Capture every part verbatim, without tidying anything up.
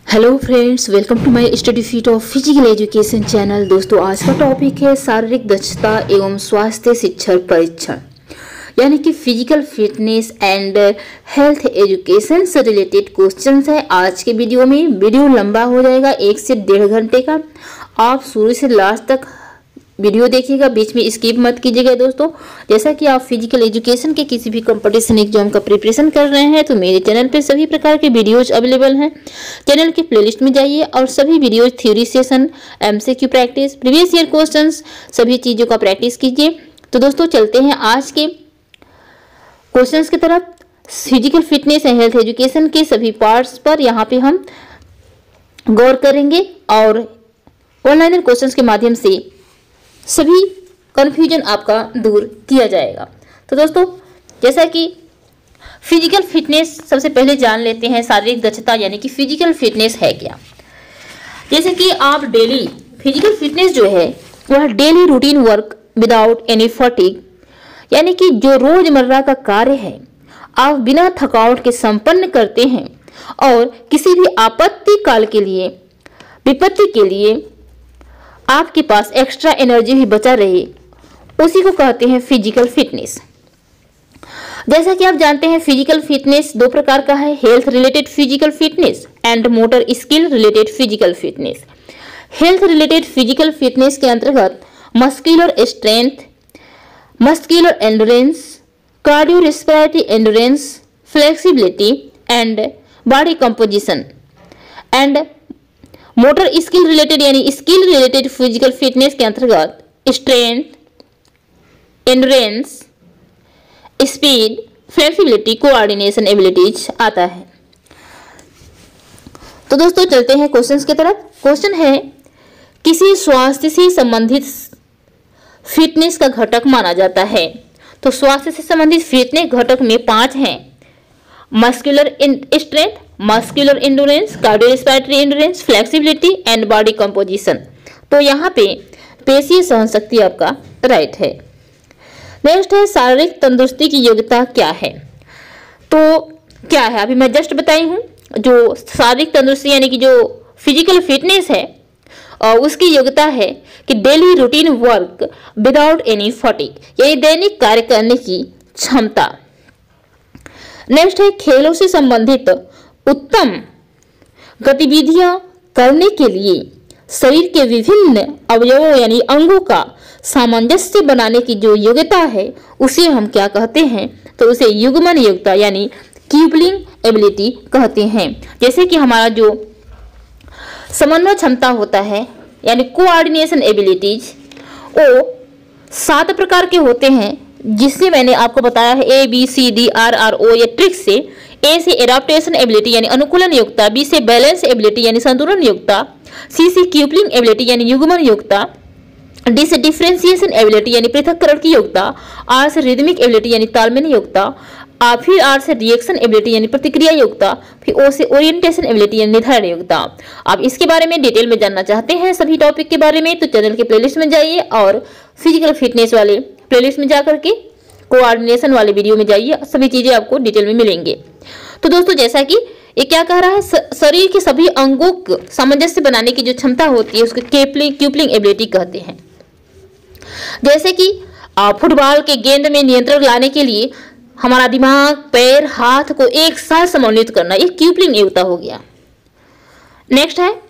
Hello friends, welcome to my study feet of physical education channel. दोस्तों, आज का topic है शारीरिक दक्षता एवं स्वास्थ्य शिक्षण परीक्षण, यानी कि physical fitness and health education से रिलेटेड क्वेश्चंस है आज के वीडियो में। वीडियो लंबा हो जाएगा, एक से डेढ़ घंटे का। आप शुरू से लास्ट तक वीडियो देखिएगा, बीच में स्किप मत कीजिएगा। दोस्तों, जैसा कि आप फिजिकल एजुकेशन के किसी भी कंपटीशन एग्जाम का प्रिपरेशन कर रहे हैं तो मेरे चैनल पे सभी प्रकार के वीडियोज अवेलेबल हैं। चैनल के प्लेलिस्ट में जाइए और सभी videos, theory session, MCQ practice, previous year questions, सभी चीज़ों का प्रैक्टिस कीजिए। तो दोस्तों, चलते हैं आज के क्वेश्चंस की तरफ। Physical fitness and health education के सभी पार्ट्स पर यहाँ पे हम गौर करेंगे और ऑनलाइन क्वेश्चंस के माध्यम से सभी कंफ्यूजन आपका दूर किया जाएगा। तो दोस्तों, जैसा कि फिजिकल फिटनेस, सबसे पहले जान लेते हैं शारीरिक दक्षता यानी कि फिजिकल फिटनेस है क्या। जैसे कि आप डेली फिजिकल फिटनेस जो है वह daily routine work without any fatigue, यानी कि जो रोजमर्रा का कार्य है आप बिना थकावट के संपन्न करते हैं और किसी भी आपत्ति काल के लिए, विपत्ति के लिए आपके पास एक्स्ट्रा एनर्जी भी बचा रहे, उसी को कहते हैं फिजिकल फिटनेस। जैसा कि आप जानते हैं फिजिकल फिटनेस दो प्रकार का है, health related physical fitness and motor skill related physical fitness. Health related physical fitness के अंतर्गत muscular strength, muscular endurance, cardio respiratory endurance, flexibility and body composition and motor skill related यानी skill related physical fitness के अंतर्गत strength, endurance, speed, flexibility, coordination abilities आता है। तो दोस्तों, चलते हैं क्वेश्चंस की तरफ। क्वेश्चन है, किसी स्वास्थ्य से संबंधित फिटनेस का घटक माना जाता है। तो स्वास्थ्य से संबंधित फिटनेस घटक में पांच हैं: muscular strength, muscular endurance, cardiorespiratory endurance, flexibility and body composition. तो यहाँ पे पेशीय सहनशक्ति आपका राइट है। नेक्स्ट है, शारीरिक तंदुरुस्ती की योग्यता क्या है। तो क्या है, अभी मैं जस्ट बताई हूँ। जो शारीरिक तंदुरुस्ती यानी कि जो फिजिकल फिटनेस है और उसकी योग्यता है कि daily routine work without any fatigue, यानी दैनिक कार्य करने की क्षमता। नेक्स्ट है, खेलों से संबंधित उत्तम गतिविधियां करने के लिए शरीर के विभिन्न अवयवों यानी अंगों का सामंजस्य बनाने की जो योग्यता है उसे हम क्या कहते हैं, तो उसे युग्मन योग्यता यानी कीपलिंग एबिलिटी कहते हैं। जैसे कि हमारा जो समन्वय क्षमता होता है यानी कोऑर्डिनेशन एबिलिटीज, वो सात प्रकार के होते हैं, जिससे मैंने आपको बताया है A B C D R R O या ट्रिक से। ए से एडाप्टेशन एबिलिटी यानी अनुकूलन योग्यता, बी से बैलेंस एबिलिटी यानी संतुलन योग्यता, सी से क्यूपलिंग एबिलिटी यानी युग्मन योग्यता, डी से डिफरेंशिएशन एबिलिटी यानी पृथक्करण की योग्यता, आर से रिदमिक एबिलिटी यानी तालमेल योग्यता, आ फिर आर से रिएक्शन एबिलिटी यानी प्रतिक्रिया योग्यता, फिर ओ से ओरिएंटेशन एबिलिटी यानी निर्धारण योग्यता। आप इसके बारे में डिटेल में जानना चाहते हैं सभी टॉपिक के बारे में तो चैनल के प्लेलिस्ट में जाइए और फिजिकल फिटनेस वाले प्लेलिस्ट में जाकर के कोऑर्डिनेशन वाले वीडियो में जाइए, सभी चीजें आपको डिटेल में मिलेंगे। तो दोस्तों, जैसा कि ये क्या कह रहा है, शरीर के सभी अंगों को सामंजस्य बनाने की जो क्षमता होती है उसको क्यूपलिंग क्यूपलिंग एबिलिटी कहते हैं। जैसे कि फुटबॉल के गेंद में नियंत्रण लाने के लिए हमारा दिमाग, पैर, हाथ को एक साथ समन्वित करना, ये क्यूपलिंग योग्यता हो गया। नेक्स्ट है,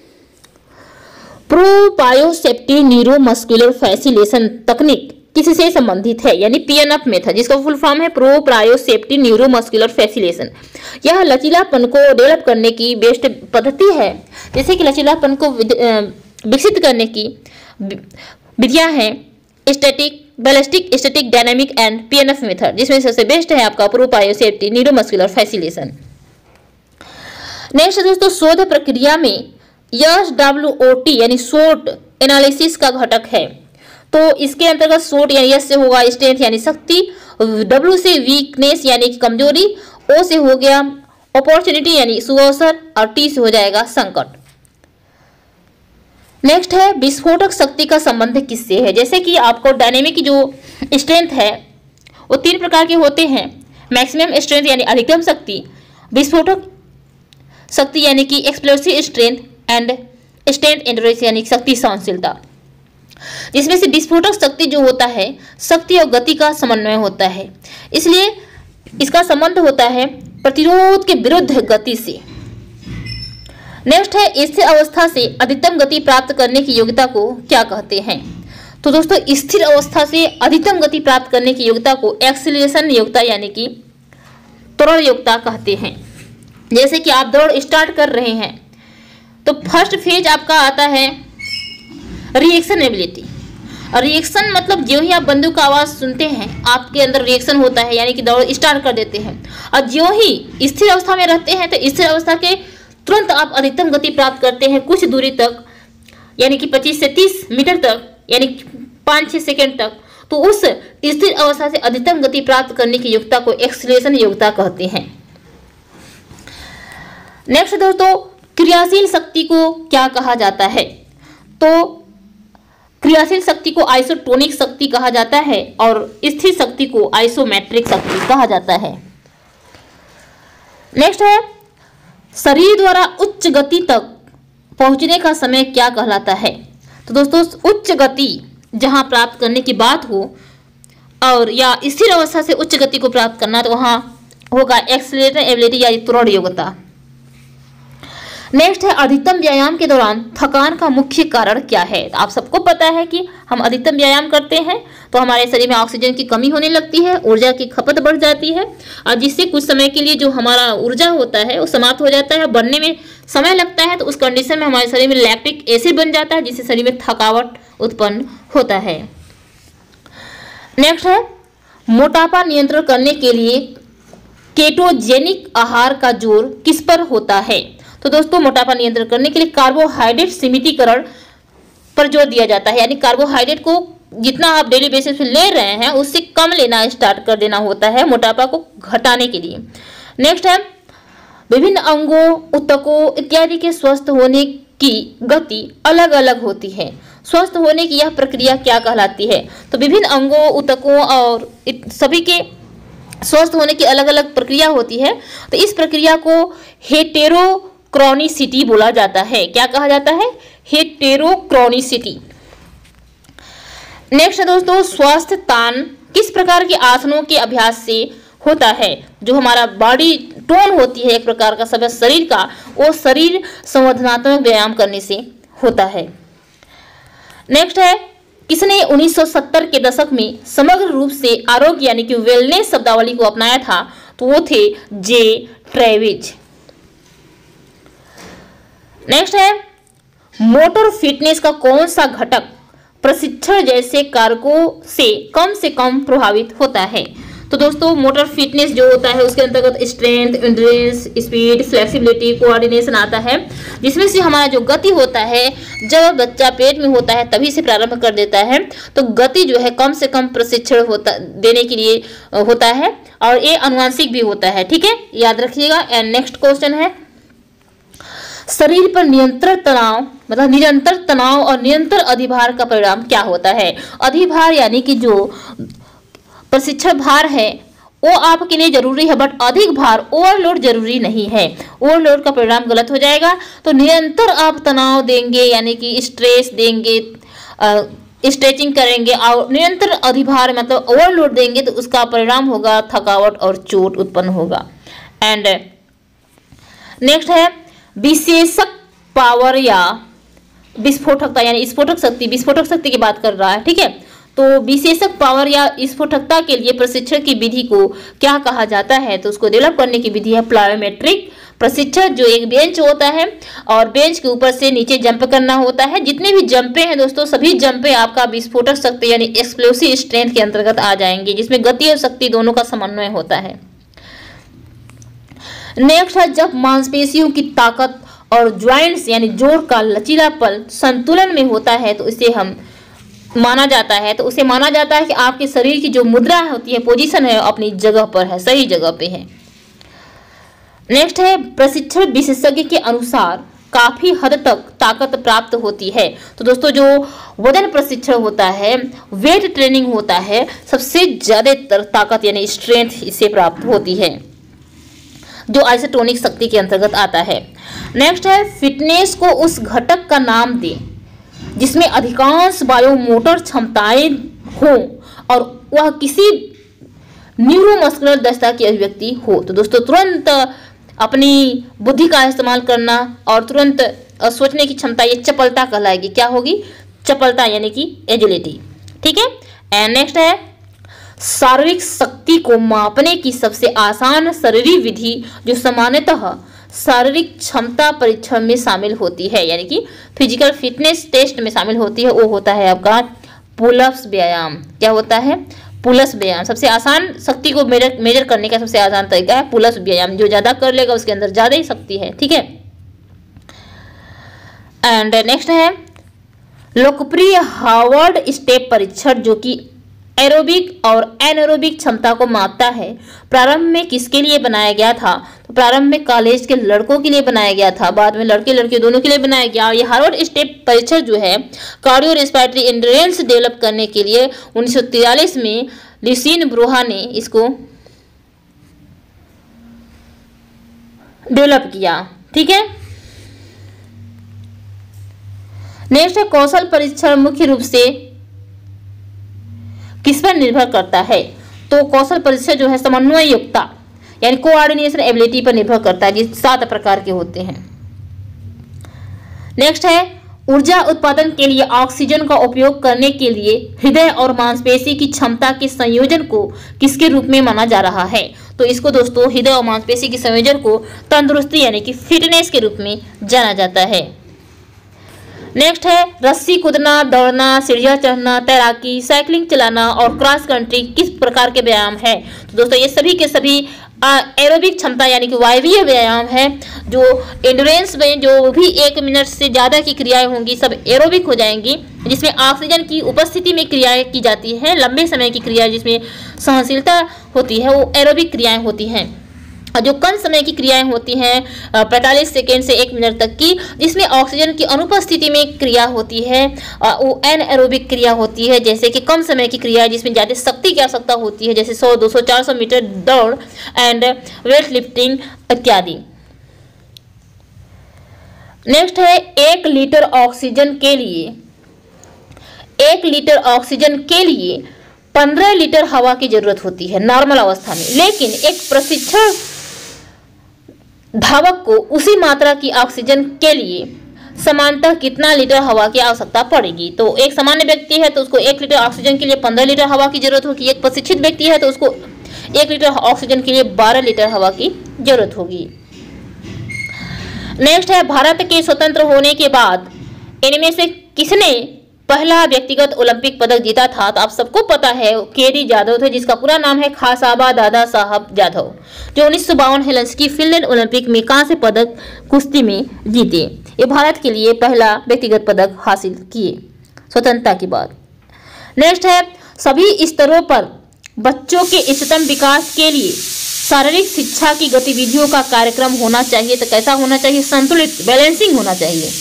प्रोपायोसेप्टिव न्यूरोमस्कुलर फैसिलेशन तकनीक किससे संबंधित है, यानी पीएनएफ मेथड, जिसका फुल फॉर्म है प्रोप्रायोसेप्टिव न्यूरोमस्कुलर फैसिलेशन। यह लचीलापन को डेवलप करने की बेस्ट पद्धति है। जैसे कि लचीलापन को विकसित करने की विधियां हैं static, ballistic, static, dynamic and PNF method, जिसमें सबसे बेस्ट है आपका प्रोप्रायोसेप्टिव न्यूरोमस्कुलर फैसिलेशन। नेक्स्ट दोस्तों, शोध प्रक्रिया में एस डब्ल्यू ओ टी यानी शॉर्ट एनालिसिस का घटक है। तो इसके अंतर्गत शॉर्ट यानी एस से होगा स्ट्रेंथ यानी शक्ति, डब्ल्यू से वीकनेस यानी कमजोरी, ओ से हो गया अपॉर्चुनिटी यानी सुअवसर और टी से हो जाएगा संकट। नेक्स्ट है, विस्फोटक शक्ति का संबंध किससे है। जैसे कि आपको डायनेमिक की जो स्ट्रेंथ है वो तीन प्रकार के होते हैं, मैक्सिमम स्ट्रेंथ यानी अधिकतम शक्ति, विस्फोटक शक्ति यानी कि explosive strength and strength endurance यानी शक्ति सहनशीलता, जिसमें से विस्फोटक शक्ति जो होता है शक्ति और गति का समन्वय होता है, इसलिए इसका संबंध होता है प्रतिरोध के विरुद्ध गति से। नेक्स्ट है स्थिर अवस्था से अधिकतम गति प्राप्त करने की योग्यता को क्या कहते हैं। तो दोस्तों स्थिर अवस्था से अधिकतम गति प्राप्त करने की योग्यता को एक्सीलरेशन योग्यता यानी कि त्वरण योग्यता कहते हैं। जैसे कि आप दौड़ स्टार्ट कर रहे हैं तो फर्स्ट फेज आपका आता है रिएक्शन एबिलिटी। रिएक्शन मतलब जो ही आप बंदूक का आवाज सुनते हैं आपके अंदर रिएक्शन होता है, यानी कि दौड़ स्टार्ट कर देते हैं, और जो ही स्थिर अवस्था में रहते हैं तो स्थिर अवस्था के तुरंत आप अधिकतम गति प्राप्त करते हैं कुछ दूरी तक, यानी कि पच्चीस से तीस मीटर तक, यानी पाँच छः सेकेंड तक। तो उस स्थिर अवस्था से अधिकतम गति प्राप्त करने की योग्यता को एक्सीलरेशन योग्यता कहते हैं। नेक्स्ट दोस्तों क्रियाशील शक्ति को क्या कहा जाता है। तो क्रियाशील शक्ति को आइसोटोनिक शक्ति कहा जाता है और स्थिर शक्ति को आइसोमेट्रिक शक्ति कहा जाता है। नेक्स्ट है शरीर द्वारा उच्च गति तक पहुंचने का समय क्या कहलाता है। तो दोस्तों उच्च गति जहां प्राप्त करने की बात हो और या स्थिर अवस्था से उच्च गति को प्राप्त करना तो वहां होगा एक्सीलरेशन एबिलिटी या त्वरण योग्यता। नेक्स्ट है अधिकतम व्यायाम के दौरान थकान का मुख्य कारण क्या है। तो आप सबको पता है कि हम अधिकतम व्यायाम करते हैं तो हमारे शरीर में ऑक्सीजन की कमी होने लगती है, ऊर्जा की खपत बढ़ जाती है और जिससे कुछ समय के लिए जो हमारा ऊर्जा होता है वो समाप्त हो जाता है, बनने में समय लगता है। तो उस कंडीशन में हमारे शरीर में लैक्टिक एसिड बन जाता है जिससे शरीर में थकावट उत्पन्न होता है। नेक्स्ट है मोटापा नियंत्रण करने के लिए केटोजेनिक आहार का जोर किस पर होता है। तो दोस्तों मोटापा नियंत्रण करने के लिए कार्बोहाइड्रेट सीमितीकरण पर जोर दिया जाता है, यानी कार्बोहाइड्रेट को जितना आप डेली बेसिस पे ले रहे हैं उससे कम लेना स्टार्ट कर देना होता है मोटापा को घटाने के लिए। नेक्स्ट है विभिन्न अंगों ऊतकों इत्यादि के स्वस्थ होने की गति अलग अलग होती है। स्वस्थ होने की यह प्रक्रिया क्या कहलाती है। तो विभिन्न अंगों ऊतकों और सभी के स्वस्थ होने की अलग अलग प्रक्रिया होती है। तो इस प्रक्रिया को हेटेरोक्रोनिसिटी बोला जाता है। क्या कहा जाता है? हेटेरोक्रोनिसिटी। नेक्स्ट है दोस्तों स्वास्थ्य तान किस प्रकार के आसनों के अभ्यास से होता है। जो हमारा बॉडी टोन होती है एक प्रकार का सब शरीर का, वो शरीर संवर्धनात्मक व्यायाम करने से होता है। नेक्स्ट है किसने उन्नीस सौ सत्तर के दशक में समग्र रूप से आरोग्य यानी कि वेलनेस शब्दावली को अपनाया था। तो वो थे जे ट्रेविज। नेक्स्ट है मोटर फिटनेस का कौन सा घटक प्रशिक्षण जैसे कारकों से कम से कम प्रभावित होता है। तो दोस्तों मोटर फिटनेस जो होता है उसके अंतर्गत strength, endurance, speed, flexibility, coordination आता है, जिसमें से हमारा जो गति होता है जब बच्चा पेट में होता है तभी से प्रारंभ कर देता है। तो गति जो है कम से कम प्रशिक्षण होता देने के लिए होता है और ये अनुवांशिक भी होता है। ठीक है, याद रखिएगा। एंड नेक्स्ट क्वेश्चन है शरीर पर निरंतर तनाव मतलब निरंतर तनाव और निरंतर अधिभार का परिणाम क्या होता है। अधिभार यानी कि जो प्रशिक्षण भार है वो आपके लिए जरूरी है, बट अधिक भार ओवरलोड जरूरी नहीं है। ओवरलोड का परिणाम गलत हो जाएगा। तो निरंतर आप तनाव देंगे यानी कि स्ट्रेस देंगे, स्ट्रेचिंग करेंगे और निरंतर अधिभार मतलब ओवरलोड देंगे तो उसका परिणाम होगा थकावट और चोट उत्पन्न होगा। एंड नेक्स्ट है विशेषक पावर या विस्फोटकता यानी स्फोटक शक्ति। विस्फोटक शक्ति की बात कर रहा है। ठीक है, तो विशेषक पावर या स्फोटकता के लिए प्रशिक्षण की विधि को क्या कहा जाता है। तो उसको डेवलप करने की विधि है प्लायोमेट्रिक प्रशिक्षण। जो एक बेंच होता है और बेंच के ऊपर से नीचे जंप करना होता है। जितने भी जंपे हैं दोस्तों सभी जंपे आपका विस्फोटक शक्ति यानी एक्सप्लोसिव स्ट्रेंथ के अंतर्गत आ जाएंगे, जिसमें गति और शक्ति दोनों का समन्वय होता है। नेक्स्ट है जब मांसपेशियों की ताकत और ज्वाइंट्स यानी जोड़ का लचीलापन संतुलन में होता है तो इसे हम माना जाता है तो उसे माना जाता है कि आपके शरीर की जो मुद्रा होती है, पोजीशन है, अपनी जगह पर है, सही जगह पे है। नेक्स्ट है प्रशिक्षण विशेषज्ञ के अनुसार काफी हद तक ताकत प्राप्त होती है। तो दोस्तों जो वजन प्रशिक्षण होता है, वेट ट्रेनिंग होता है, सबसे ज्यादा ताकत यानी स्ट्रेंथ इससे प्राप्त होती है। जो आइसोटोनिक शक्ति के अंतर्गत आता है। नेक्स्ट है फिटनेस को उस घटक का नाम दें जिसमें अधिकांश बायोमोटर क्षमताएं हो और वह किसी न्यूरोमस्कुलर दक्षता की अभिव्यक्ति हो। तो दोस्तों तुरंत अपनी बुद्धि का इस्तेमाल करना और तुरंत सोचने की क्षमता, ये चपलता कहलाएगी। क्या होगी? चपलता यानी कि एजिलिटी। ठीक है। एंड नेक्स्ट है शारीरिक शक्ति को मापने की सबसे आसान शरीरीय विधि जो सामान्यतः शारीरिक क्षमता परीक्षण में शामिल होती है, यानी कि फिजिकल फिटनेस टेस्ट में शामिल होती है, वो होता है आपका पुलअप्स व्यायाम। क्या होता है? पुलअप्स व्यायाम। सबसे आसान शक्ति को मेजर मेजर करने का सबसे आसान तरीका है पुलअप्स व्यायाम। जो ज्यादा कर लेगा उसके अंदर ज्यादा ही शक्ति है। ठीक है। एंड नेक्स्ट है लोकप्रिय हार्वर्ड स्टेप परीक्षण जो कि एरोबिक और एनारोबिक क्षमता को मापता है। प्रारंभ में किसके लिए बनाया गया था? तो प्रारंभ में कॉलेज के लड़कों के लिए बनाया गया था, बाद में लड़के लड़के दोनों के लिए बनाया गया। और ये हार्वर्ड स्टेप परीक्षण जो है कार्डियो रेस्पिरेटरी एंड्योरेंस डेवलप करने के लिए उन्नीस सौ तिरालीस में ल्यूसीन ब्रोहा ने इसको डेवलप किया। ठीक है। नेक्स्ट है कौशल परीक्षण मुख्य रूप से किस पर निर्भर करता है? तो कौशल परीक्षण जो है समन्वय योग्यता यानी कोऑर्डिनेशन एबिलिटी पर निर्भर करता है, जिस सात प्रकार के होते हैं। नेक्स्ट है ऊर्जा उत्पादन के लिए ऑक्सीजन का उपयोग करने के लिए हृदय और मांसपेशी की क्षमता के संयोजन को किसके रूप में माना जा रहा है? तो इसको दोस्तों हृदय और मांसपेशी के संयोजन को तंदुरुस्ती यानी कि फिटनेस के रूप में जाना जाता है। नेक्स्ट है रस्सी कूदना, दौड़ना, सीढ़ियाँ चढ़ना, तैराकी, साइकिलिंग चलाना और क्रॉस कंट्री किस प्रकार के व्यायाम है? तो दोस्तों ये सभी के सभी एरोबिक क्षमता यानी कि वायवीय व्यायाम है। जो एंड्योरेंस में जो भी एक मिनट से ज़्यादा की क्रियाएं होंगी सब एरोबिक हो जाएंगी, जिसमें ऑक्सीजन की उपस्थिति में क्रियाएं की जाती हैं। लंबे समय की क्रिया जिसमें सहनशीलता होती है वो एरोबिक क्रियाएं होती हैं। और जो कम समय की क्रियाएं होती हैं पैंतालीस सेकेंड से एक मिनट तक की, जिसमें ऑक्सीजन की अनुपस्थिति में क्रिया होती है, वो एनएरोबिक क्रिया होती है। जैसे कि कम समय की क्रिया जिसमें ज़्यादा शक्ति की आवश्यकता होती है, जैसे सौ, दो सौ, चार सौ मीटर दौड़ एंड वेट लिफ्टिंग इत्यादि। नेक्स्ट है एक लीटर ऑक्सीजन के लिए एक लीटर ऑक्सीजन के लिए पंद्रह लीटर हवा की जरूरत होती है नॉर्मल अवस्था में, लेकिन एक प्रशिक्षण धावक को उसी मात्रा की ऑक्सीजन के लिए समानतः कितना लीटर हवा की आवश्यकता पड़ेगी? तो एक सामान्य व्यक्ति है तो उसको एक लीटर ऑक्सीजन के लिए पंद्रह लीटर हवा की जरूरत होगी। एक प्रशिक्षित व्यक्ति है तो उसको एक लीटर ऑक्सीजन के लिए बारह लीटर हवा की जरूरत होगी। नेक्स्ट है भारत के स्वतंत्र होने के बाद इनमें से किसने पहला व्यक्तिगत ओलंपिक पदक जीता था? तो आप सबको पता है के डी जाधव थे, जिसका पूरा नाम है खासाबा दादा साहब जाधव, जो उन्नीस सौ बावन हेलेंसिकी फिनलैंड ओलंपिक में कांस्य पदक कुश्ती में जीते। ये भारत के लिए पहला व्यक्तिगत पदक हासिल किए स्वतंत्रता के बाद। नेक्स्ट है सभी स्तरों पर बच्चों के इष्टतम विकास के लिए शारीरिक शिक्षा की गतिविधियों का कार्यक्रम होना चाहिए। तो कैसा होना चाहिए? संतुलित, बैलेंसिंग होना चाहिए।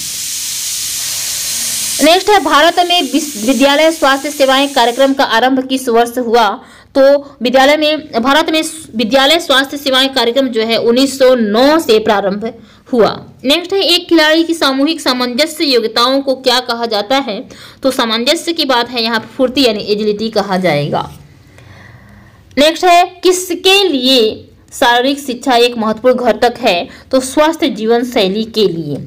नेक्स्ट है भारत में विद्यालय स्वास्थ्य सेवाएं कार्यक्रम का आरंभ किस वर्ष हुआ? तो विद्यालय में भारत में विद्यालय स्वास्थ्य सेवाएं कार्यक्रम जो है उन्नीस सौ नौ से प्रारंभ हुआ। नेक्स्ट है एक खिलाड़ी की सामूहिक सामंजस्य योग्यताओं को क्या कहा जाता है? तो सामंजस्य की बात है यहाँ फुर्ती यानी एजिलिटी कहा जाएगा। नेक्स्ट है किसके लिए शारीरिक शिक्षा एक महत्वपूर्ण घटक है? तो स्वस्थ जीवन शैली के लिए।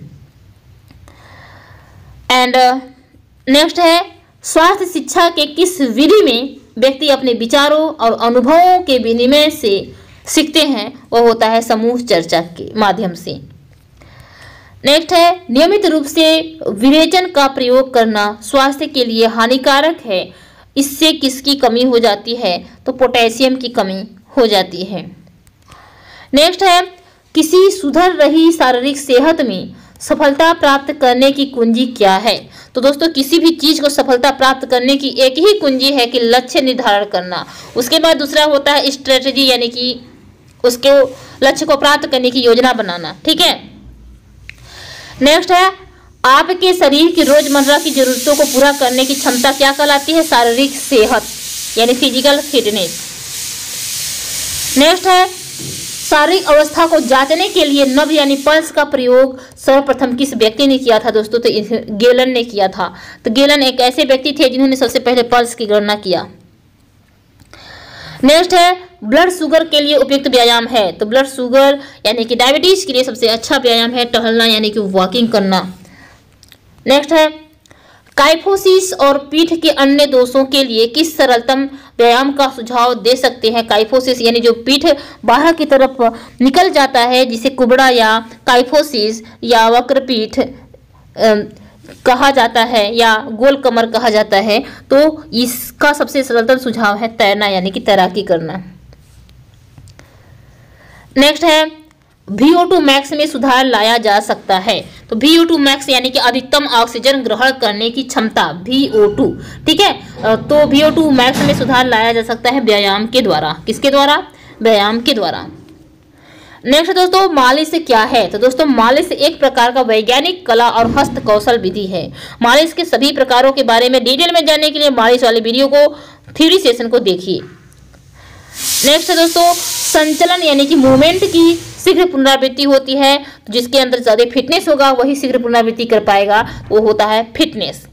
एंड नेक्स्ट है स्वास्थ्य शिक्षा के किस विधि में व्यक्ति अपने विचारों और अनुभवों के विनिमय से सीखते हैं? वह होता है समूह चर्चा के माध्यम से। नेक्स्ट है नियमित रूप से विरेचन का प्रयोग करना स्वास्थ्य के लिए हानिकारक है, इससे किसकी कमी हो जाती है? तो पोटेशियम की कमी हो जाती है। नेक्स्ट है किसी सुधर रही शारीरिक सेहत में सफलता प्राप्त करने की कुंजी क्या है? तो दोस्तों किसी भी चीज को सफलता प्राप्त करने की एक ही कुंजी है कि लक्ष्य निर्धारण करना। उसके बाद दूसरा होता है स्ट्रेटजी यानी कि उसके लक्ष्य को प्राप्त करने की योजना बनाना। ठीक है। नेक्स्ट है आपके शरीर की रोजमर्रा की जरूरतों को पूरा करने की क्षमता क्या कहलाती है? शारीरिक सेहत यानी फिजिकल फिटनेस। नेक्स्ट है शारीरिक अवस्था को जांचने के लिए नब्ज यानी पल्स का प्रयोग सर्वप्रथम किस व्यक्ति ने किया था दोस्तों? तो गेलन ने किया था। तो गेलन एक ऐसे व्यक्ति थे जिन्होंने सबसे पहले पल्स की गणना किया। नेक्स्ट है ब्लड शुगर के लिए उपयुक्त व्यायाम है। तो ब्लड शुगर यानी कि डायबिटीज के लिए सबसे अच्छा व्यायाम है टहलना यानी कि वॉकिंग करना। नेक्स्ट है काइफोसिस और पीठ के अन्य दोषों के लिए किस सरलतम व्यायाम का सुझाव दे सकते हैं? काइफोसिस यानी जो पीठ बाहर की तरफ निकल जाता है जिसे कुबड़ा या काइफोसिस या वक्रपीठ कहा जाता है या गोल कमर कहा जाता है, तो इसका सबसे सरलतम सुझाव है तैरना यानी कि तैराकी करना। नेक्स्ट है वी ओ टू मैक्स में सुधार लाया जा सकता है। तो वी ओ टू मैक्स यानी कि अधिकतम ऑक्सीजन ग्रहण करने की क्षमता वी ओ टू, ठीक है। तो वी ओ टू मैक्स में सुधार लाया जा सकता है व्यायाम के द्वारा। किसके द्वारा? व्यायाम के द्वारा। नेक्स्ट दोस्तों मालिश क्या है? तो दोस्तों मालिश एक प्रकार का वैज्ञानिक कला और हस्त कौशल विधि है। मालिश के सभी प्रकारों के बारे में डिटेल में जानने के लिए मालिश वाले वीडियो को थ्योरी सेशन को देखिए। नेक्स्ट दोस्तों संचलन यानी कि मूवमेंट की शीघ्र पुनरावृत्ति होती है। तो जिसके अंदर ज्यादा फिटनेस होगा वही शीघ्र पुनरावृत्ति कर पाएगा, वो होता है फिटनेस।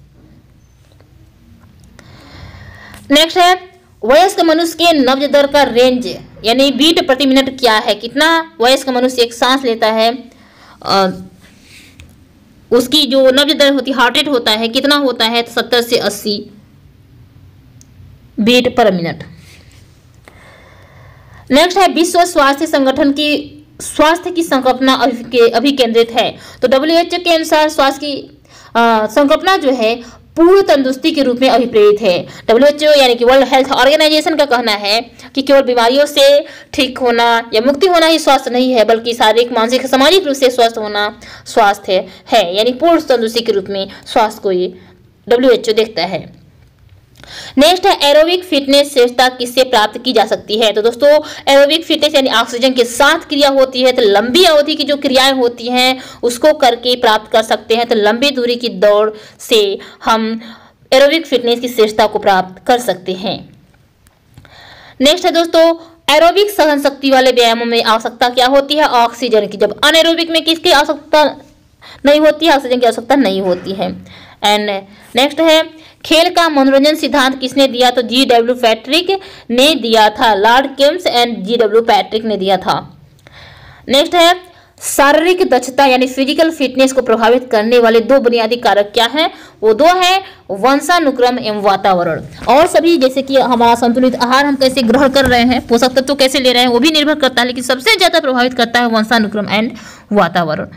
नेक्स्ट है वयस्क मनुष्य के नब्ज दर का रेंज यानी बीट प्रति मिनट क्या है? कितना वयस्क मनुष्य एक सांस लेता है, आ, उसकी जो नब्ज दर होती है हार्ट रेट होता है कितना होता है? तो सत्तर से अस्सी बीट पर मिनट। नेक्स्ट है विश्व स्वास्थ्य संगठन की स्वास्थ्य की संकल्पना अभिकेंद्रित है। तो डब्ल्यू एच ओ के अनुसार स्वास्थ्य की संकल्पना जो है पूर्ण तंदुरुस्ती के रूप में अभिप्रेरित है। डब्ल्यू एच ओ यानी कि वर्ल्ड हेल्थ ऑर्गेनाइजेशन का कहना है कि केवल बीमारियों से ठीक होना या मुक्ति होना ही स्वास्थ्य नहीं है, बल्कि शारीरिक मानसिक सामाजिक रूप से स्वस्थ होना स्वास्थ्य है। यानी पूर्ण तंदुरुस्ती के रूप में स्वास्थ्य को ये डब्ल्यू एच ओ देखता है। नेक्स्ट है एरोबिक फिटनेस श्रेष्ठता किससे प्राप्त की जा सकती है? तो दोस्तों एरोबिक फिटनेस यानी ऑक्सीजन के साथ क्रिया होती है। तो लंबी अवधि की जो क्रियाएं होती हैं उसको करके प्राप्त कर सकते हैं। तो लंबी दूरी की दौड़ से हम एरोबिक फिटनेस की श्रेष्ठता को प्राप्त कर सकते हैं। नेक्स्ट है दोस्तों एरोबिक सहन शक्ति वाले व्यायामों में आवश्यकता क्या होती है? ऑक्सीजन की। जब अनएरोबिक में किसकी आवश्यकता नहीं होती है? ऑक्सीजन की आवश्यकता नहीं होती है। एंड नेक्स्ट है खेल का मनोरंजन सिद्धांत किसने दिया? तो जी डब्ल्यू पैट्रिक ने दिया था। Lord Kames and G W Patrick ने दिया था। नेक्स्ट है शारीरिक दक्षता यानी फिजिकल फिटनेस को प्रभावित करने वाले दो बुनियादी कारक क्या हैं? वो दो हैं वंशानुक्रम एवं वातावरण। और सभी जैसे कि हमारा संतुलित आहार हम कैसे ग्रहण कर रहे हैं, पोषक तत्व कैसे ले रहे हैं, वो भी निर्भर करता है, लेकिन सबसे ज्यादा प्रभावित करता है वंशानुक्रम एंड वातावरण।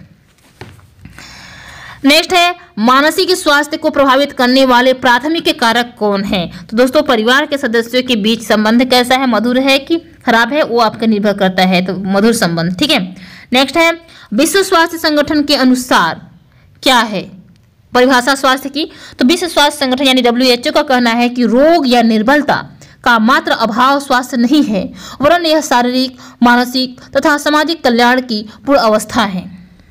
नेक्स्ट है मानसिक स्वास्थ्य को प्रभावित करने वाले प्राथमिक कारक कौन है? तो दोस्तों परिवार के सदस्यों के बीच संबंध कैसा है, मधुर है कि खराब है, वो आपका निर्भर करता है। तो मधुर संबंध, ठीक है। नेक्स्ट है विश्व स्वास्थ्य संगठन के अनुसार क्या है परिभाषा स्वास्थ्य की? तो विश्व स्वास्थ्य संगठन यानी डब्ल्यू एच ओ का कहना है कि रोग या निर्बलता का मात्र अभाव स्वास्थ्य नहीं है, वरन यह शारीरिक मानसिक तथा सामाजिक कल्याण की पूर्ण अवस्था है।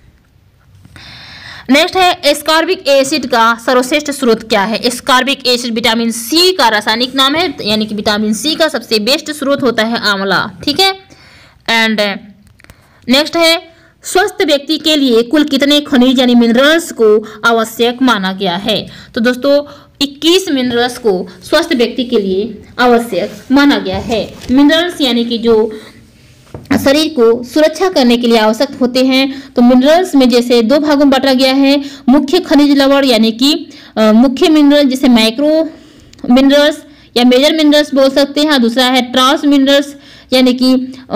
नेक्स्ट है एस्कॉर्बिक एसिड का सर्वश्रेष्ठ स्रोत क्या है? एस्कॉर्बिक एसिड विटामिन सी का रासायनिक नाम है, यानी कि विटामिन सी का सबसे बेस्ट स्रोत होता है आंवला, ठीक है। एंड नेक्स्ट है स्वस्थ व्यक्ति के लिए कुल कितने खनिज यानी मिनरल्स को आवश्यक माना गया है? तो दोस्तों इक्कीस मिनरल्स को स्वस्थ व्यक्ति के लिए आवश्यक माना गया है। मिनरल्स यानी कि जो शरीर को सुरक्षा करने के लिए आवश्यक होते हैं। तो मिनरल्स में जैसे दो भागों में बांटा गया है, मुख्य खनिज लवण यानी कि मुख्य मिनरल जिसे माइक्रो मिनरल्स या मेजर मिनरल्स बोल सकते हैं, दूसरा है ट्रांस मिनरल्स यानी कि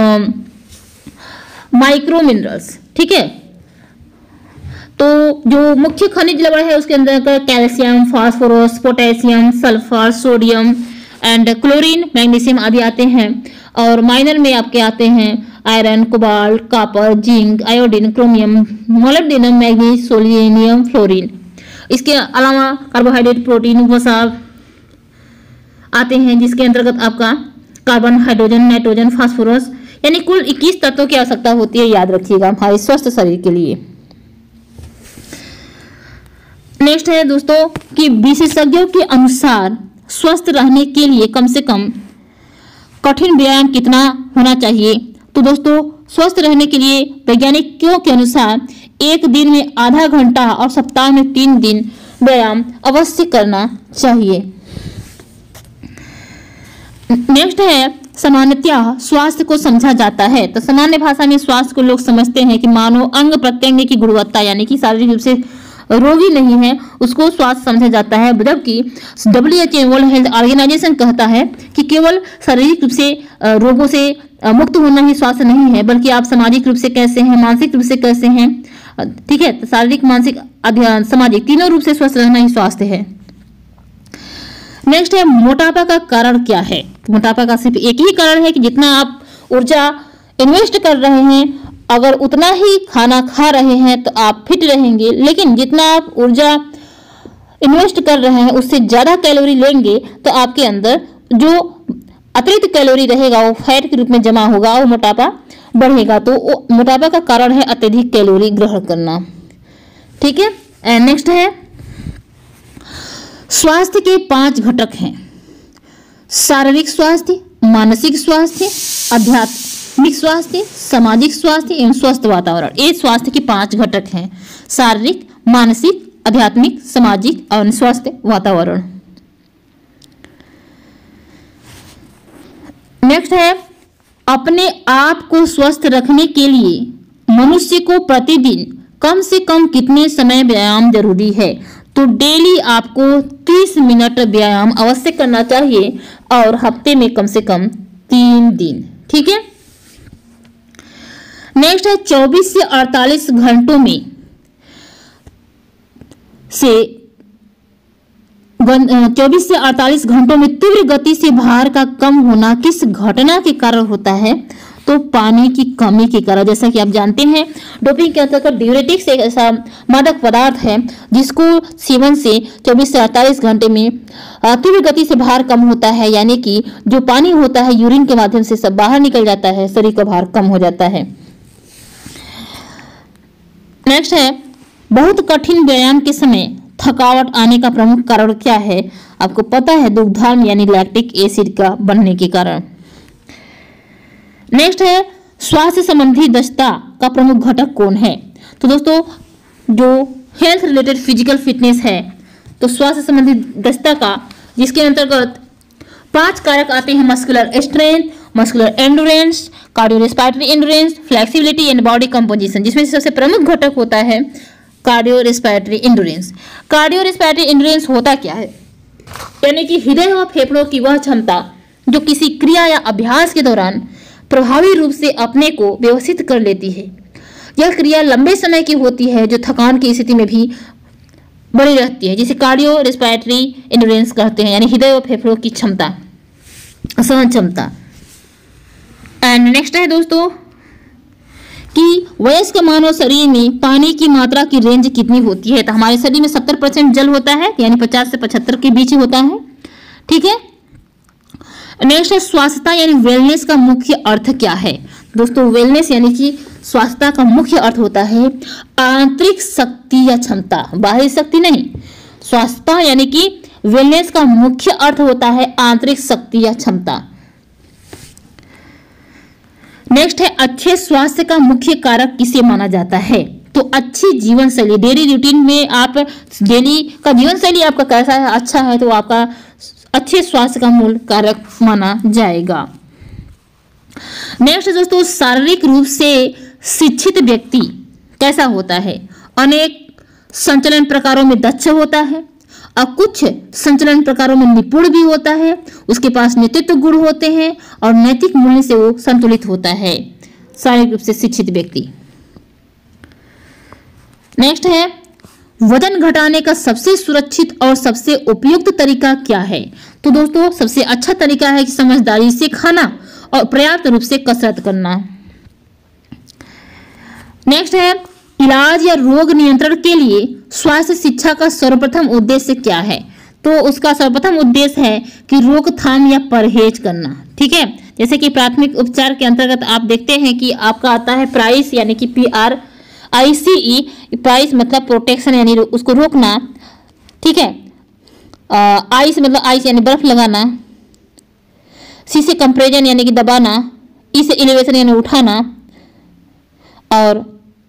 माइक्रो मिनरल्स, ठीक है। तो जो मुख्य खनिज लवण है उसके अंदर calcium, phosphorus, potassium, sulphur, sodium and chlorine, magnesium आदि आते हैं। और माइनर में आपके आते हैं iron, cobalt, copper, zinc, iodine, chromium, molybdenum, manganese, selenium, fluorine. इसके अलावा कार्बोहाइड्रेट, प्रोटीन, वसा आते हैं जिसके अंतर्गत आपका कार्बन, हाइड्रोजन, नाइट्रोजन, फास्फोरस यानी कुल इक्कीस तत्वों की आवश्यकता होती है, याद रखिएगा हमारे स्वस्थ शरीर के लिए। नेक्स्ट है दोस्तों कि विशेषज्ञों के अनुसार स्वस्थ रहने के लिए कम से कम कठिन व्यायाम कितना होना चाहिए? तो दोस्तों स्वस्थ रहने के लिए वैज्ञानिकों के अनुसार एक दिन में आधा घंटा और सप्ताह में तीन दिन व्यायाम अवश्य करना चाहिए। नेक्स्ट है सामान्यतः स्वास्थ्य को समझा जाता है। तो सामान्य भाषा में स्वास्थ्य को लोग समझते हैं कि मानव अंग प्रत्यंग की गुणवत्ता यानी कि शारीरिक रूप से रोगी नहीं है उसको स्वास्थ्य समझा जाता है, जबकि W H O World Health Organization कहता है कि केवल शारीरिक रूप से रोगों से मुक्त होना ही स्वास्थ्य नहीं है, बल्कि आप सामाजिक रूप से कैसे हैं, मानसिक रूप से कैसे हैं, ठीक है। तो शारीरिक, मानसिक, सामाजिक तीनों रूप से स्वस्थ रहना ही स्वास्थ्य है। नेक्स्ट है मोटापा का कारण क्या है। मोटापा का सिर्फ एक ही कारण है कि जितना आप ऊर्जा इन्वेस्ट कर रहे हैं, अगर उतना ही खाना खा रहे हैं तो आप फिट रहेंगे, लेकिन जितना आप ऊर्जा इन्वेस्ट कर रहे हैं उससे ज़्यादा कैलोरी लेंगे तो आपके अंदर जो अतिरिक्त कैलोरी रहेगा वो फैट के रूप में जमा होगा और मोटापा बढ़ेगा। तो मोटापा का कारण है अत्यधिक कैलोरी ग्रहण करना, ठीक है। एंड नेक्स्ट है स्वास्थ्य के पांच घटक हैं: शारीरिक स्वास्थ्य, मानसिक स्वास्थ्य, आध्यात्मिक स्वास्थ्य, सामाजिक स्वास्थ्य एवं स्वस्थ वातावरण। ये स्वास्थ्य के पांच घटक हैं: शारीरिक, मानसिक, आध्यात्मिक, सामाजिक और स्वस्थ वातावरण। नेक्स्ट है अपने आप को स्वस्थ रखने के लिए मनुष्य को प्रतिदिन कम से कम कितने समय व्यायाम जरूरी है। तो डेली आपको तीस मिनट व्यायाम अवश्य करना चाहिए और हफ्ते में कम से कम तीन दिन, ठीक है। नेक्स्ट है चौबीस से अड़तालीस घंटों में से चौबीस से अड़तालीस घंटों में तीव्र गति से भार का कम होना किस घटना के कारण होता है। तो पानी की कमी के कारण। जैसा कि आप जानते हैं डोपिंग के अंतर्गत ड्यूरेटिक्स एक ऐसा मादक पदार्थ है जिसको सेवन से चौबीस से अड़तालीस घंटे में तीव्र गति से भार कम होता है, यानी कि जो पानी होता है यूरिन के माध्यम से सब बाहर निकल जाता है, शरीर का भार कम हो जाता है। नेक्स्ट है बहुत कठिन व्यायाम के समय थकावट आने का प्रमुख कारण क्या है। आपको पता है दुग्धाम्ल यानी लैक्टिक एसिड का बनने के कारण। नेक्स्ट है स्वास्थ्य संबंधी दक्षता का प्रमुख घटक कौन है। तो दोस्तों जो हेल्थ रिलेटेड फिजिकल फिटनेस है, तो स्वास्थ्य संबंधी दक्षता का जिसके अंतर्गत पांच कारक आते हैं: muscular strength, muscular endurance, cardiorespiratory endurance, flexibility and body composition, जिसमें से सबसे प्रमुख घटक होता है कार्डियोरेस्पिरेटरी एंडोरेंस। कार्डियोरेस्पिरेटरी एंडोरेंस होता क्या है, यानी कि हृदय व फेफड़ों की वह क्षमता जो किसी क्रिया या अभ्यास के दौरान प्रभावी रूप से अपने को व्यवस्थित कर लेती है। यह क्रिया लंबे समय की होती है जो थकान की स्थिति में भी बनी रहती है, जिसे कार्डियो रेस्पिरेटरी एंडोरेंस कहते हैं, यानी हृदय व फेफड़ों की क्षमता, सहन क्षमता। एंड नेक्स्ट है दोस्तों कि वयस्क मानव शरीर में पानी की मात्रा की रेंज कितनी होती है। तो हमारे शरीर में सत्तर परसेंट जल होता है, यानी पचास से पचहत्तर के बीच होता है, ठीक है। नेक्स्ट है स्वास्थ्यता यानी वेलनेस का मुख्य अर्थ क्या है। दोस्तों वेलनेस यानी कि स्वास्थ्यता का मुख्य अर्थ होता है आंतरिक शक्ति या क्षमता, बाहरी शक्ति नहीं। स्वास्थ्यता यानी कि वेलनेस का मुख्य अर्थ होता है आंतरिक शक्ति या क्षमता। नेक्स्ट है अच्छे स्वास्थ्य का मुख्य कारक किसे माना जाता है। तो अच्छी जीवन शैली, डेली रूटीन में आप डेली का जीवन शैली आपका कैसा है, अच्छा है, तो आपका अच्छे स्वास्थ्य का मूल कारक माना जाएगा। नेक्स्ट दोस्तों शारीरिक रूप से शिक्षित व्यक्ति कैसा होता है। अनेक संचलन प्रकारों में दक्ष होता है और कुछ संचलन प्रकारों में निपुण भी होता है। उसके पास नेतृत्व गुण होते हैं और नैतिक मूल्य से वो संतुलित होता है, शारीरिक रूप से शिक्षित व्यक्ति। नेक्स्ट है वजन घटाने का सबसे सुरक्षित और सबसे उपयुक्त तरीका क्या है। तो दोस्तों सबसे अच्छा तरीका है कि समझदारी से खाना और पर्याप्त रूप से कसरत करना। नेक्स्ट है इलाज या रोग नियंत्रण के लिए स्वास्थ्य शिक्षा का सर्वप्रथम उद्देश्य क्या है। तो उसका सर्वप्रथम उद्देश्य है कि रोकथाम या परहेज करना, ठीक है। जैसे कि प्राथमिक उपचार के अंतर्गत आप देखते हैं कि आपका आता है प्राइस यानी कि P R I C E, price मतलब प्रोटेक्शन यानी उसको रोकना, ठीक है। आइस मतलब आइस यानी बर्फ लगाना, सी से कंप्रेजन यानी कि दबाना, ई से एलिवेशन यानी उठाना, और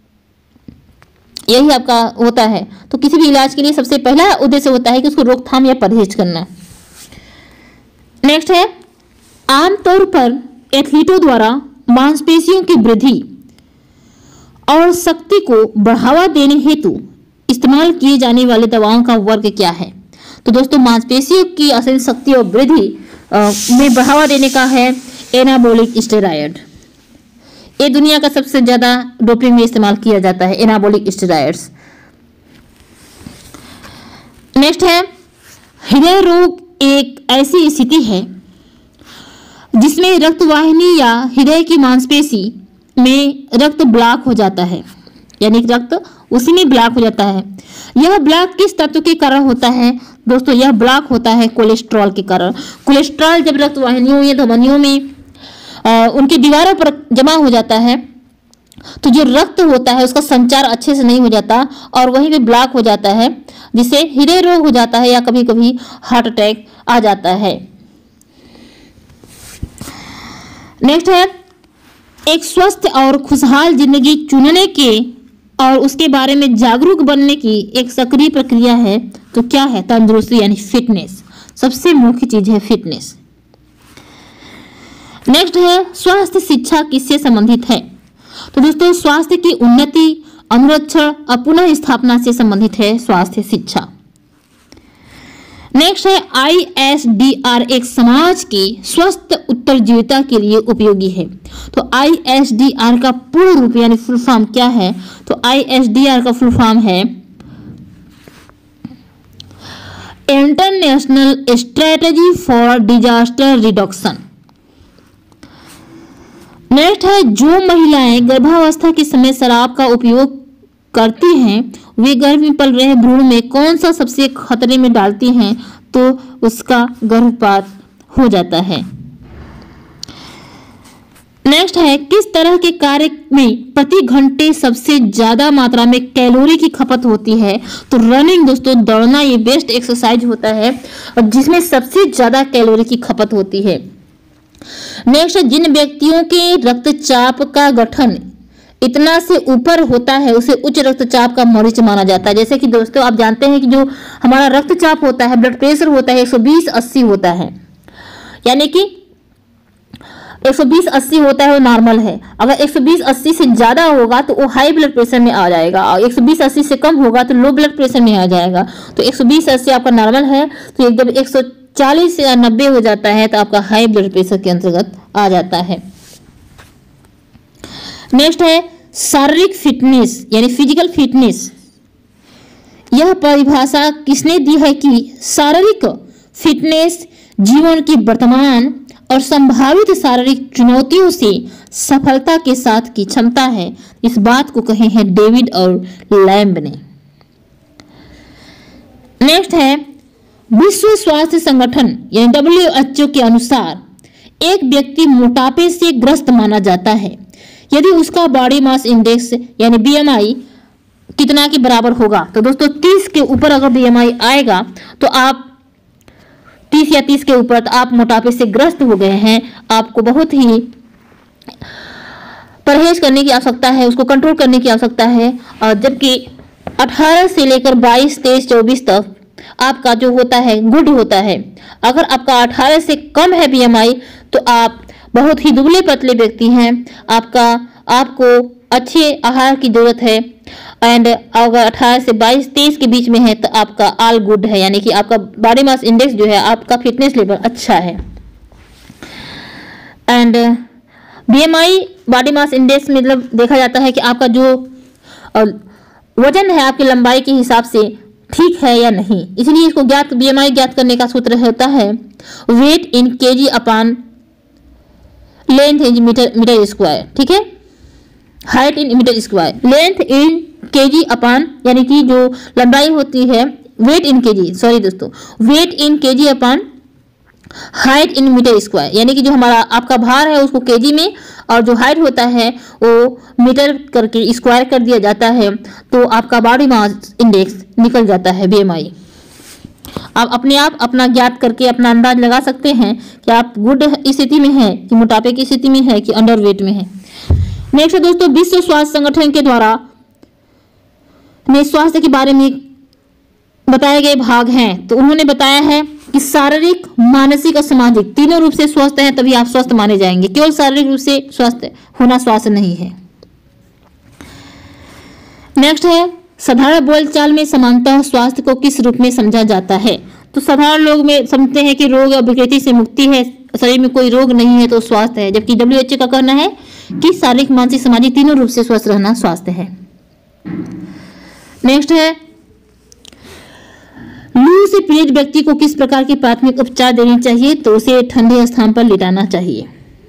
यही आपका होता है। तो किसी भी इलाज के लिए सबसे पहला उद्देश्य होता है कि उसको रोकथाम या परहेज करना। नेक्स्ट है, आमतौर पर एथलीटों द्वारा मांसपेशियों की वृद्धि और शक्ति को बढ़ावा देने हेतु इस्तेमाल किए जाने वाले दवाओं का वर्ग क्या है? तो दोस्तों, मांसपेशियों की असीम शक्ति और वृद्धि में बढ़ावा देने का है एनाबॉलिक स्टेरॉयड। ये दुनिया का सबसे ज्यादा डोपिंग में इस्तेमाल किया जाता है, एनाबॉलिक स्टेरॉयड्स। नेक्स्ट है, हृदय रोग एक ऐसी स्थिति है जिसमें रक्त वाहिनी या हृदय की मांसपेशी में रक्त ब्लॉक हो जाता है, यानी रक्त उसी में ब्लॉक हो जाता है। यह ब्लॉक किस तत्व के कारण होता है? दोस्तों, यह ब्लॉक होता है कोलेस्ट्रॉल के कारण। कोलेस्ट्रॉल जब रक्त वाहिनियों या धमनियों में आ, उनकी दीवारों पर जमा हो जाता है तो जो रक्त होता है उसका संचार अच्छे से नहीं हो जाता और वहीं पे ब्लॉक हो जाता है, जिससे हृदय रोग हो जाता है या कभी कभी हार्ट अटैक आ जाता है। नेक्स्ट है, एक स्वस्थ और खुशहाल जिंदगी चुनने के और उसके बारे में जागरूक बनने की एक सक्रिय प्रक्रिया है। तो क्या है? तंदुरुस्ती यानी फिटनेस। सबसे मुख्य चीज है फिटनेस। नेक्स्ट है, स्वास्थ्य शिक्षा किससे संबंधित है? तो दोस्तों, स्वास्थ्य की उन्नति, अनुरक्षण और पुनः स्थापना से संबंधित है स्वास्थ्य शिक्षा। नेक्स्ट है, आई एस डी आर एक समाज की स्वस्थ उत्तरजीविता के लिए उपयोगी है। तो आई एस डी आर का पूर्ण रूप यानी फुल फॉर्म क्या है? तो आई एस डी आर का फुल फॉर्म है international strategy for disaster reduction. Next है, जो महिलाएं गर्भावस्था के समय शराब का उपयोग करती हैं वे गर्भ में पल रहे भ्रूण में कौन सा सबसे खतरे में डालती हैं? तो उसका गर्भपात हो जाता है। नेक्स्ट है, किस तरह के कार्य में प्रति घंटे सबसे ज्यादा मात्रा में कैलोरी की खपत होती है? तो रनिंग दोस्तों, दौड़ना ये बेस्ट एक्सरसाइज होता है और जिसमें सबसे ज्यादा कैलोरी की खपत होती है। नेक्स्ट, जिन व्यक्तियों के रक्तचाप का गठन इतना से ऊपर होता है उसे उच्च रक्तचाप का मरीज माना जाता है। जैसे कि दोस्तों आप जानते हैं कि जो हमारा रक्तचाप होता है, ब्लड प्रेशर होता है एक सौ बीस अस्सी होता है, यानी कि एक सौ बीस अस्सी होता है वो नॉर्मल है। अगर एक सौ बीस अस्सी से ज्यादा होगा तो वो हाई ब्लड प्रेशर में आ जाएगा और एक सौ बीस अस्सी से कम होगा तो लो ब्लड प्रेशर में आ जाएगा। तो एक सौ बीस अस्सी आपका नॉर्मल है, तो जब एक सौ चालीस या नब्बे हो जाता है तो आपका हाई ब्लड प्रेशर के अंतर्गत आ जाता है। नेक्स्ट है, शारीरिक फिटनेस यानी फिजिकल फिटनेस। यह परिभाषा किसने दी है कि शारीरिक फिटनेस जीवन की वर्तमान और संभावित शारीरिक चुनौतियों से सफलता के साथ की क्षमता है। इस बात को कहे हैं डेविड और लैम्ब ने। नेक्स्ट है, विश्व स्वास्थ्य संगठन यानी डब्ल्यू एच ओ के अनुसार एक व्यक्ति मोटापे से ग्रस्त माना जाता है यदि उसका बॉडी मास इंडेक्स यानी बी एम आई कितना के बराबर होगा। तो दोस्तों तीस के ऊपर अगर बी एम आई आएगा तो आप तीस या तीस के ऊपर तो आप मोटापे से ग्रस्त हो गए हैं। आपको बहुत ही परहेज करने की आवश्यकता है, उसको कंट्रोल करने की आवश्यकता है। और जबकि अठारह से लेकर बाईस, तेईस, चौबीस तक आपका जो होता है गुड होता है। अगर आपका अठारह से कम है बी एम आई तो आप बहुत ही दुबले पतले व्यक्ति हैं, आपका आपको अच्छे आहार की जरूरत है। एंड अगर अठारह से बाईस, तेईस के बीच में है तो आपका ऑल गुड है, यानी कि आपका बॉडी मास इंडेक्स जो है, आपका फिटनेस लेवल अच्छा है। And B M I body mass index मतलब देखा जाता है कि आपका जो वजन है आपकी लंबाई के हिसाब से ठीक है या नहीं। इसलिए इसको ज्ञात बी एम आई ज्ञात करने का सूत्र होता है weight in KG upon length in metre metre square. ठीक है, height in metre square, length in KG upon यानी कि जो लंबाई होती है वेट इन केजी, सॉरी दोस्तों, weight in KG upon height in metre square, यानी कि जो हमारा आपका भार है उसको केजी में और जो हाइट होता है वो मीटर करके स्क्वायर कर दिया जाता है तो आपका बॉडी मास इंडेक्स निकल जाता है बी एम आई। आप अपने आप अपना ज्ञात करके अपना अंदाज लगा सकते हैं कि आप गुड स्थिति में हैं कि मोटापे की स्थिति में है कि अंडरवेट में है। नेक्स्ट है दोस्तों, विश्व स्वास्थ्य संगठन के द्वारा ने स्वास्थ्य के बारे में बताए गए भाग हैं। तो उन्होंने बताया है कि शारीरिक, मानसिक और सामाजिक तीनों रूप से स्वस्थ हैं तभी आप स्वस्थ माने जाएंगे। केवल शारीरिक रूप से स्वस्थ होना स्वास्थ्य नहीं है। नेक्स्ट है, साधारण बोलचाल में समानतः स्वास्थ्य को किस रूप में समझा जाता है? तो साधारण लोग में समझते हैं कि रोग और विकृति से मुक्ति है, शरीर में कोई रोग नहीं है तो स्वास्थ्य है, जबकि डब्ल्यू एच ओ का कहना है कि शारीरिक, मानसिक, सामाजिक तीनों रूप से स्वस्थ रहना स्वास्थ्य है। नेक्स्ट है, लू से पीड़ित व्यक्ति को किस प्रकार के प्राथमिक उपचार देने चाहिए? तो उसे ठंडे स्थान पर लिटाना चाहिए।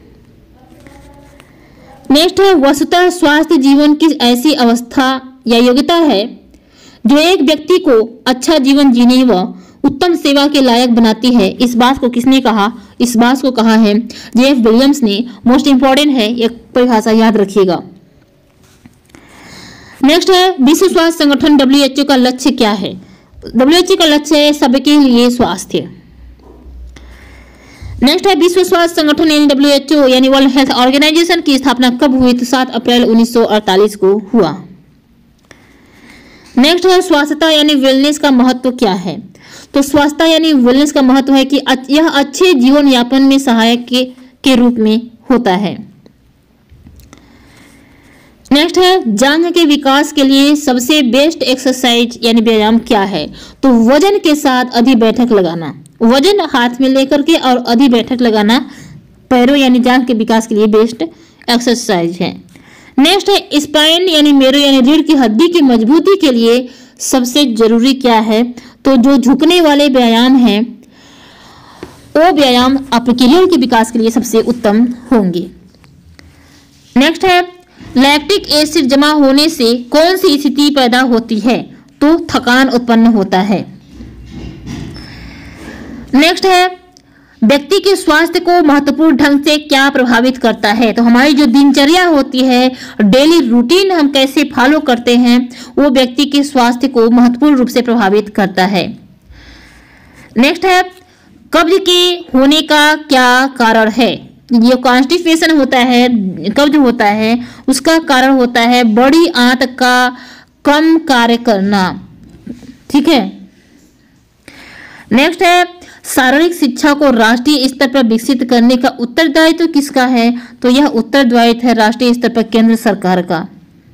नेक्स्ट है, वस्तुतः स्वास्थ्य जीवन की ऐसी अवस्था या योग्यता है जो एक व्यक्ति को अच्छा जीवन जीने व उत्तम सेवा के लायक बनाती है। इस बात को किसने कहा? इस बात को कहा है जे एफ विलियम्स ने। मोस्ट इंपॉर्टेंट है, एक परिभाषा याद रखिएगा। नेक्स्ट है, विश्व स्वास्थ्य संगठन डब्ल्यू एच ओ का लक्ष्य क्या है? डब्ल्यू एच ओ का लक्ष्य है सबके लिए स्वास्थ्य। नेक्स्ट है, विश्व स्वास्थ्य संगठन यानी डब्ल्यू एच ओ यानी वर्ल्ड हेल्थ ऑर्गेनाइजेशन की स्थापना कब हुई? तो सात अप्रैल उन्नीस सौ अड़तालीस को हुआ। नेक्स्ट है, स्वास्थ्यता यानी वेलनेस का महत्व क्या है? तो स्वास्थ्यता यानी वेलनेस का महत्व है कि यह अच्छे जीवन यापन में सहायक के, के रूप में होता है। नेक्स्ट है, जांघ के विकास के लिए सबसे बेस्ट एक्सरसाइज यानी व्यायाम क्या है? तो वजन के साथ अधि बैठक लगाना, वजन हाथ में लेकर के और अधि बैठक लगाना पैरों यानी जांघ के विकास के लिए बेस्ट एक्सरसाइज है। नेक्स्ट है, स्पाइन यानी मेरो यानी रीढ़ की हड्डी की मजबूती के लिए सबसे जरूरी क्या है? तो जो झुकने वाले व्यायाम हैं वो व्यायाम आपके रीढ़ के विकास के लिए सबसे उत्तम होंगे। नेक्स्ट है, लैक्टिक एसिड जमा होने से कौन सी स्थिति पैदा होती है? तो थकान उत्पन्न होता है। नेक्स्ट है, व्यक्ति के स्वास्थ्य को महत्वपूर्ण ढंग से क्या प्रभावित करता है? तो हमारी जो दिनचर्या होती है, डेली रूटीन हम कैसे फॉलो करते हैं, वो व्यक्ति के स्वास्थ्य को महत्वपूर्ण रूप से प्रभावित करता है। नेक्स्ट है, कब्ज के होने का क्या कारण है? ये कॉन्स्टिपेशन होता है, कब्ज होता है, उसका कारण होता है बड़ी आंत का कम कार्य करना। ठीक है। नेक्स्ट है, शारीरिक शिक्षा को राष्ट्रीय स्तर पर विकसित करने का उत्तरदायित्व तो किसका है? तो यह उत्तरदायित्व है राष्ट्रीय स्तर पर केंद्र सरकार का।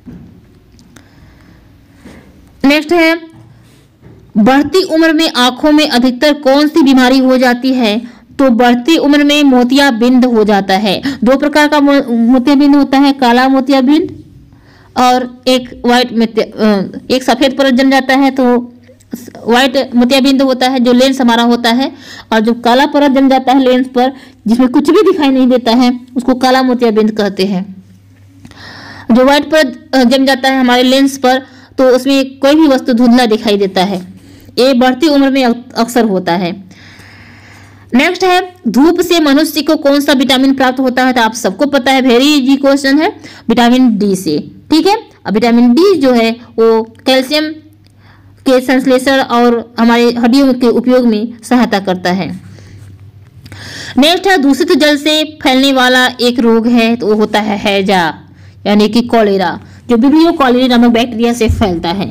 नेक्स्ट है, बढ़ती उम्र में आंखों में अधिकतर कौन सी बीमारी हो जाती है? तो बढ़ती उम्र में मोतियाबिंद हो जाता है। दो प्रकार का मोतियाबिंद होता है, काला मोतियाबिंद और एक व्हाइट मोतिया, एक सफेद परत जम जाता है तो व्हाइट मोतियाबिंद होता है जो लेंस हमारा होता है, और जो काला परत जम जाता है लेंस पर जिसमें कुछ भी दिखाई नहीं देता है उसको काला मोतियाबिंद कहते हैं। जो व्हाइट परत जम जाता है हमारे लेंस पर तो उसमें कोई भी वस्तु धुंधला दिखाई देता है। ये बढ़ती उम्र में अक्सर होता है। नेक्स्ट है, धूप से मनुष्य को कौन सा विटामिन प्राप्त होता है? तो आप सबको पता है, वेरी इजी क्वेश्चन है, विटामिन डी से। ठीक है। अब विटामिन डी जो है वो कैल्शियम के संश्लेषण और हमारे हड्डियों के उपयोग में सहायता करता है। नेक्स्ट है, दूषित जल से फैलने वाला एक रोग है तो वो होता है हैजा यानी कि कॉलेरा, जो विब्रियो कॉलेरी नामक बैक्टीरिया से फैलता है।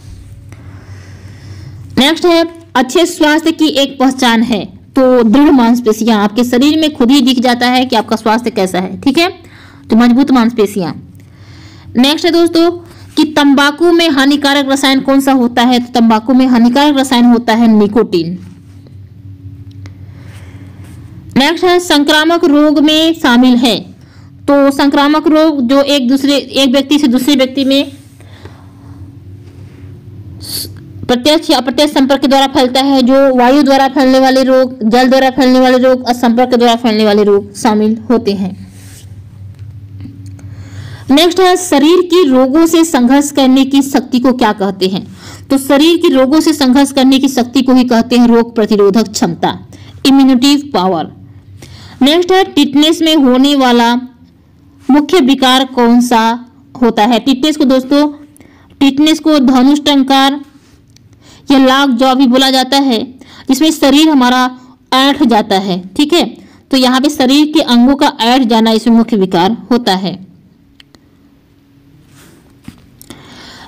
नेक्स्ट है, अच्छे स्वास्थ्य की एक पहचान है तो दृढ़ मांसपेशियां, आपके शरीर में खुद ही दिख जाता है कि आपका स्वास्थ्य कैसा है। ठीक है, तो मजबूत मांसपेशियां। नेक्स्ट है दोस्तों कि तंबाकू में हानिकारक रसायन कौन सा होता है? तो तंबाकू में हानिकारक रसायन होता है निकोटीन। नेक्स्ट है, संक्रामक रोग में शामिल है तो संक्रामक रोग जो एक दूसरे एक व्यक्ति से दूसरे व्यक्ति में प्रत्यक्ष या अप्रत्यक्ष संपर्क के द्वारा फैलता है, जो वायु द्वारा फैलने वाले रोग, जल द्वारा फैलने वाले रोग और संपर्क के द्वारा फैलने वाले रोग शामिल होते हैं। नेक्स्ट है, शरीर की रोगों से संघर्ष करने की शक्ति को क्या कहते हैं? तो शरीर की रोगों से संघर्ष करने की शक्ति को ही कहते हैं रोग प्रतिरोधक क्षमता, इम्यूनिटी पावर। नेक्स्ट है, टिटनेस में होने वाला मुख्य विकार कौन सा होता है? टिटनेस को दोस्तों टिटनेस को धनुष टंकार या लाग जौ भी बोला जाता है, जिसमें शरीर हमारा ऐंठ जाता है। ठीक है, तो यहाँ पे शरीर के अंगों का ऐंठ जाना इसमें मुख्य विकार होता है।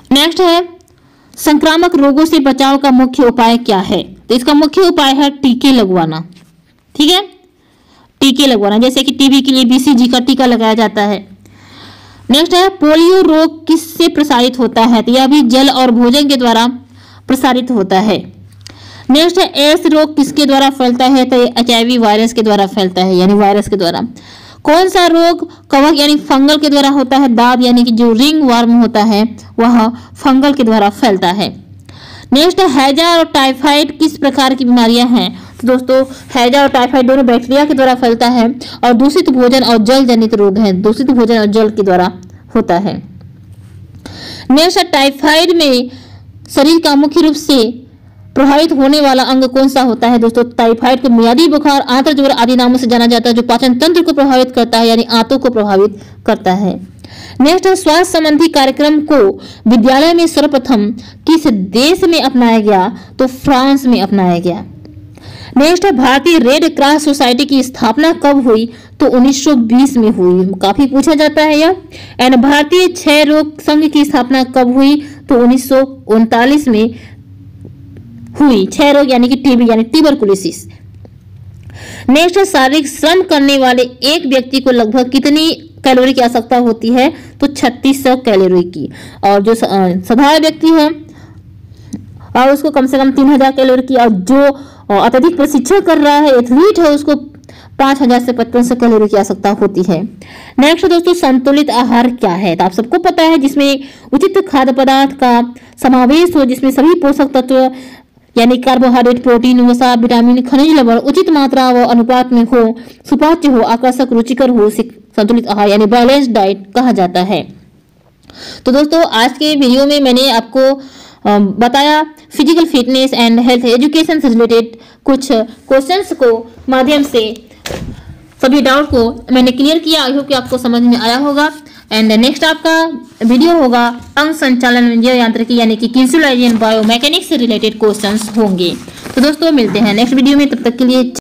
नेक्स्ट है संक्रामक रोगों से बचाव का मुख्य उपाय क्या है? तो इसका मुख्य उपाय है टीके लगवाना। ठीक है, टीके लगवाना, जैसे कि टीबी के लिए बीसीजी का टीका लगाया जाता है। नेक्स्ट है पोलियो रोग किससे प्रसारित होता है? तो यह भी जल और भोजन के द्वारा प्रसारित होता है। नेक्स्ट है एड्स रोग किसके द्वारा फैलता है? तो एचआईवी वायरस के द्वारा फैलता है, यानी वायरस के द्वारा। कौन सा रोग कवक यानी फंगल के द्वारा होता है? दाद यानी कि जो रिंग वर्म होता है वह फंगल के द्वारा फैलता है। नेक्स्ट है हैजा और टाइफाइड किस प्रकार की बीमारियां हैं? तो दोस्तों हैजा और टाइफाइड दोनों बैक्टीरिया के द्वारा फैलता है और दूषित भोजन और जल जनित रोग है, दूषित भोजन और जल के द्वारा होता है। नेक्स्ट है टाइफाइड में शरीर का मुख्य रूप से प्रभावित होने वाला अंग कौन सा होता है? दोस्तों टाइफाइड को मियादी बुखार, आंत्रज्वर आदि नामों से जाना जाता है, जो पाचन तंत्र को प्रभावित करता है, यानी आंतों को प्रभावित करता है। नेक्स्ट है स्वास्थ्य संबंधी कार्यक्रम को विद्यालय में सर्वप्रथम किस देश में अपनाया गया? तो फ्रांस में अपनाया गया। नेक्स्ट है भारतीय रेड क्रॉस सोसाइटी की स्थापना कब हुई? तो उन्नीस सौ बीस में हुई, काफी पूछा जाता है यह। एंड भारतीय क्षय रोग संघ की स्थापना कब हुई? तो उन्नीस सौ उनतालीस में हुई। क्षय रोग यानी कि टीबी यानी ट्यूबरकुलोसिस। नेक्स्ट है शारीरिक श्रम करने वाले एक व्यक्ति को लगभग कितनी कैलोरी की आवश्यकता होती है? तो छत्तीस सौ कैलोरी की। और जो साधारण व्यक्ति है और उसको कम से कम तीन हजार कैलोरी की, और जो अत्यधिक प्रशिक्षण कर रहा है एथलीट है उसको पांच हजार से पचपन सौ कैलोरी की आवश्यकता होती है। नेक्स्ट दोस्तों संतुलित आहार क्या है? तो आप सबको पता है जिसमें उचित खाद्य पदार्थ का समावेश हो, जिसमें सभी पोषक तत्व यानी कार्बोहाइड्रेट, प्रोटीन, वसा, विटामिन, खनिज लवण उचित मात्रा व अनुपात में हो, सुपाच्य हो, आकर्षक, रुचिकर हो, संतुलित आहार यानी बैलेंस डाइट कहा जाता है। तो दोस्तों आज के वीडियो में मैंने आपको बताया physical fitness and health education से रिलेटेड कुछ क्वेश्चंस को माध्यम से सभी डाउट को मैंने क्लियर किया। आई होप कि आपको समझ में आया होगा। एंड नेक्स्ट आपका वीडियो होगा अंग संचालन यांत्रिकी यानी कि किंसुलाइजेशन बायो मैकेनिक्स से रिलेटेड क्वेश्चंस होंगे। तो दोस्तों मिलते हैं नेक्स्ट वीडियो में, तब तक के लिए